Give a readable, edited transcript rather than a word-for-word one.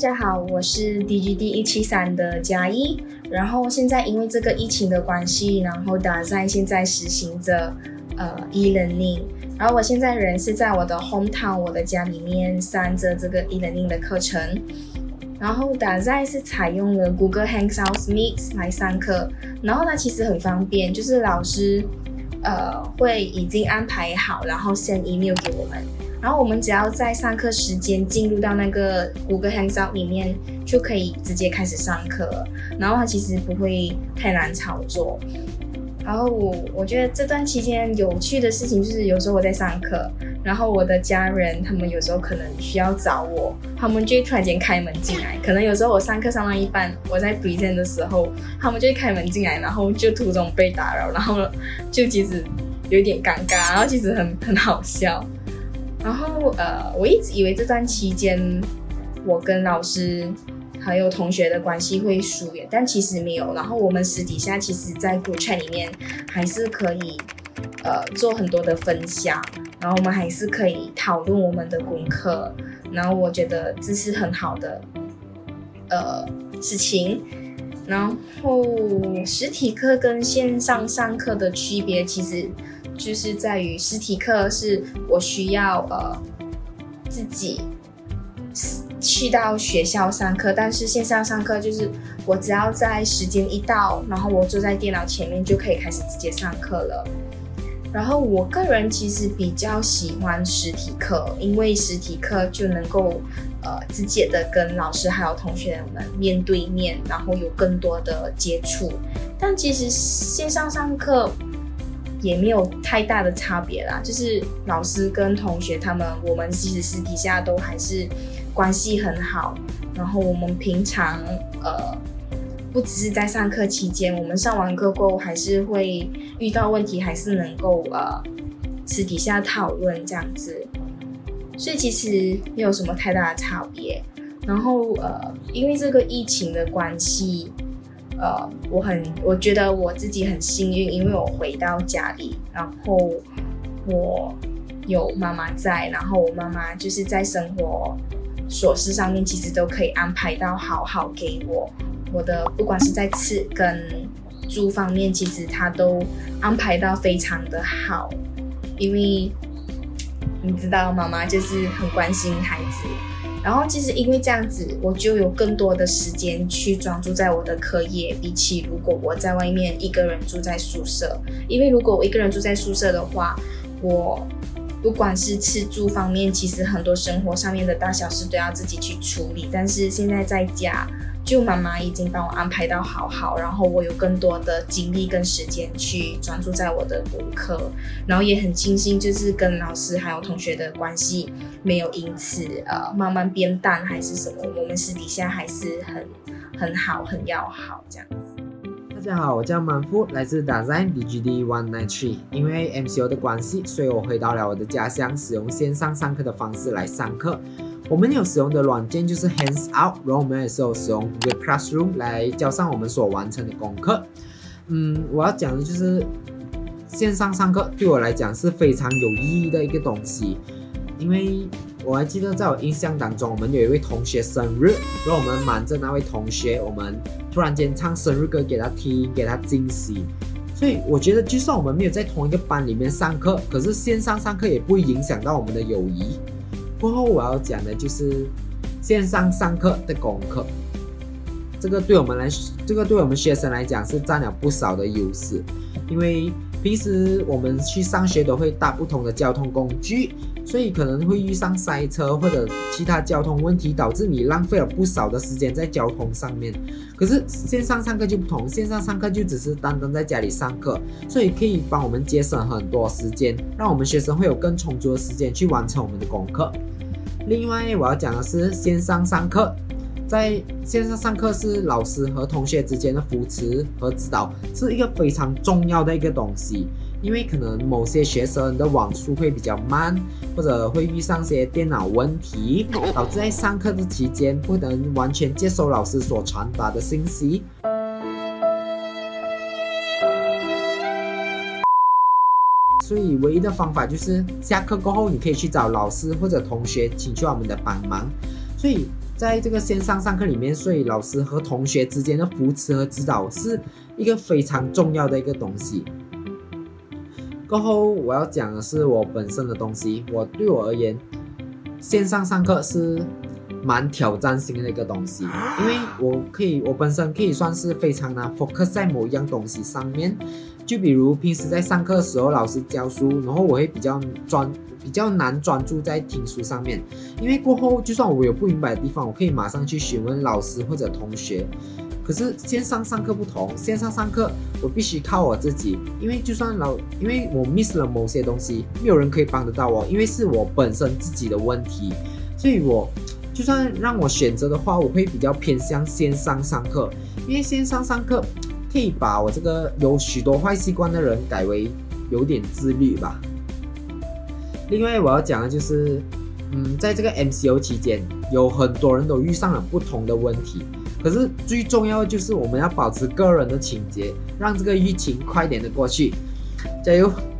家好，我是 DGD 173的嘉一。然后现在因为这个疫情的关系，然后打在现在实行着e-learning。然后我现在人是在我的 hometown， 我的家里面上着这个 e-learning 的课程。然后打在是采用了 Google Hangouts Meet 来上课，然后它其实很方便，就是老师会已经安排好，然后 send email 给我们。然后我们只要在上课时间进入到那个 Google Hangout 里面，就可以直接开始上课。然后它其实不会太难操作。然后我觉得这段期间有趣的事情就是，有时候我在上课，然后我的家人他们有时候可能需要找我，他们就会突然间开门进来。可能有时候我上课上到一半，我在 present 的时候，他们就会开门进来，然后就途中被打扰，然后就其实有一点尴尬，然后其实很好笑。然后我一直以为这段期间我跟老师还有同学的关系会疏远，但其实没有。然后我们私底下其实在 group chat 里面还是可以做很多的分享，然后我们还是可以讨论我们的功课。然后我觉得这是很好的事情。然后实体课跟线上上课的区别其实就是在于实体课是我需要自己去到学校上课，但是线上上课就是我只要在时间一到，然后我坐在电脑前面就可以开始直接上课了。然后我个人其实比较喜欢实体课，因为实体课就能够直接的跟老师还有同学们面对面，然后有更多的接触。但其实线上上课也没有太大的差别啦，就是老师跟同学我们其实私底下都还是关系很好。然后我们平常不只是在上课期间，我们上完课过后还是会遇到问题，还是能够私底下讨论这样子。所以其实没有什么太大的差别。然后因为这个疫情的关系，我觉得我自己很幸运，因为我回到家里，然后我有妈妈在，然后我妈妈就是在生活琐事上面其实都可以安排到好给我的，不管是在吃跟住方面，其实她都安排到非常的好。因为你知道妈妈就是很关心孩子，然后其实因为这样子，我就有更多的时间去专注在我的课业，比起如果我在外面一个人住在宿舍。因为如果我一个人住在宿舍的话，我不管是吃住方面，其实很多生活上面的大小事都要自己去处理。但是现在在家，就妈妈已经帮我安排到好，然后我有更多的精力跟时间去专注在我的功课。然后也很庆幸，就是跟老师还有同学的关系没有因此慢慢变淡还是什么，我们私底下还是很好很要好这样子。 大家好，我叫满富，来自打在 DGD 193。因为 MCO 的关系，所以我回到了我的家乡，使用线上上课的方式来上课。我们有使用的软件就是 Hangout， 然后我们也是有使用 Google Classroom 来交上我们所完成的功课。我要讲的就是线上上课对我来讲是非常有意义的一个东西，因为我还记得在我印象当中，我们有一位同学生日，然后我们瞒着那位同学，我们突然间唱生日歌给他听，给他惊喜。所以我觉得就算我们没有在同一个班里面上课，可是线上上课也不会影响到我们的友谊。过后我要讲的就是线上上课的功课，这个对我们学生来讲是占了不少的优势。因为平时我们去上学都会搭不同的交通工具，所以可能会遇上塞车或者其他交通问题，导致你浪费了不少的时间在交通上面。可是线上上课就不同，线上上课就只是单单在家里上课，所以可以帮我们节省很多时间，让我们学生会有更充足的时间去完成我们的功课。另外我要讲的是线上上课，在线上上课是老师和同学之间的扶持和指导，是一个非常重要的一个东西。因为可能某些学生的网速会比较慢，或者会遇上些电脑问题，导致在上课的期间不能完全接收老师所传达的信息。所以唯一的方法就是下课过后，你可以去找老师或者同学请求我们的帮忙。所以在这个线上上课里面，所以老师和同学之间的扶持和指导是一个非常重要的一个东西。过后我要讲的是我本身的东西，对我而言，线上上课是蛮挑战性的一个东西，因为我本身可以算是非常难 focus 在某一样东西上面。就比如平时在上课的时候，老师教书，然后我会比较难专注在听书上面，因为过后就算我有不明白的地方，我可以马上去询问老师或者同学。可是线上上课不同，线上上课我必须靠我自己，因为我 miss 了某些东西，没有人可以帮得到我，因为是我本身自己的问题，所以我就算让我选择的话，我会比较偏向线上上课，因为线上上课可以把我这个有许多坏习惯的人改为有点自律吧。另外我要讲的就是，在这个 MCO 期间，有很多人都遇上了不同的问题，可是最重要的就是我们要保持个人的清洁，让这个疫情快点的过去，加油！